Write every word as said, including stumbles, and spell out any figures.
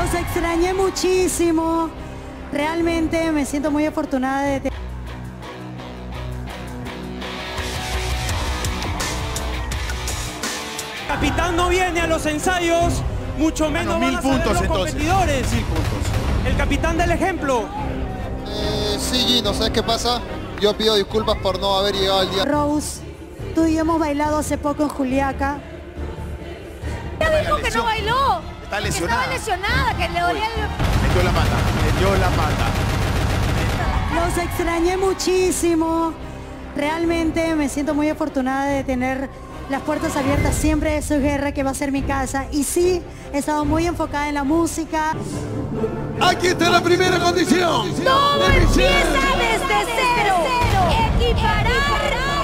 Los extrañé muchísimo. Realmente me siento muy afortunada de tener... Capitán no viene a los ensayos, mucho menos Bueno, mil van a saber puntos, los entonces. competidores. Mil puntos. El capitán del ejemplo. Eh, sí, Gino, ¿sabes qué pasa? Yo pido disculpas por no haber llegado al día. Rose, tú y yo hemos bailado hace poco en Juliaca. Ella dijo que no bailó. Está que lesionada. estaba lesionada, que le dolía el... Metió la mata, metió la mata. Los extrañé muchísimo. Realmente me siento muy afortunada de tener las puertas abiertas siempre de Su Guerra, que va a ser mi casa. Y sí, he estado muy enfocada en la música. Aquí está la primera condición. Todo empieza desde cero. Equiparar